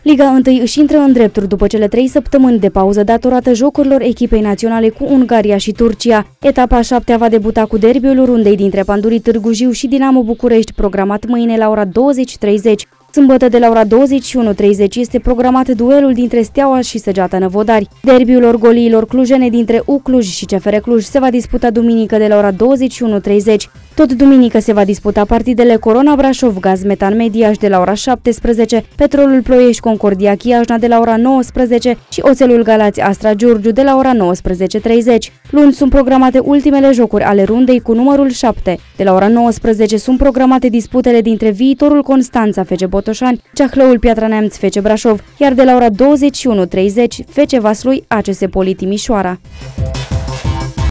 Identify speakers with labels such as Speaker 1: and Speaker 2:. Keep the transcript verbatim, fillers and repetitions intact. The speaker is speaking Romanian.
Speaker 1: Liga unu își intră în drepturi după cele trei săptămâni de pauză datorată jocurilor echipei naționale cu Ungaria și Turcia. Etapa a șaptea va debuta cu derbiul rundei dintre Pandurii Târgu Jiu și Dinamo București, programat mâine la ora douăzeci și treizeci. Sâmbătă de la ora douăzeci și unu și treizeci este programat duelul dintre Steaua și Săgeata Năvodari. Derbiul orgoliilor clujene dintre U Cluj și C F R Cluj se va disputa duminică de la ora douăzeci și unu și treizeci. Tot duminică se va disputa partidele Corona Brașov, Gaz Metan Mediaș de la ora șaptesprezece, Petrolul Ploiești Concordia Chiajna de la ora nouăsprezece și Oțelul Galați Astra Giurgiu de la ora nouăsprezece și treizeci. Luni sunt programate ultimele jocuri ale rundei cu numărul șapte. De la ora nouăsprezece sunt programate disputele dintre Viitorul Constanța F C Botoșani, Ceahlăul Piatra Neamț F C Brașov, iar de la ora douăzeci și unu și treizeci F C Vaslui A C S Poli Timișoara.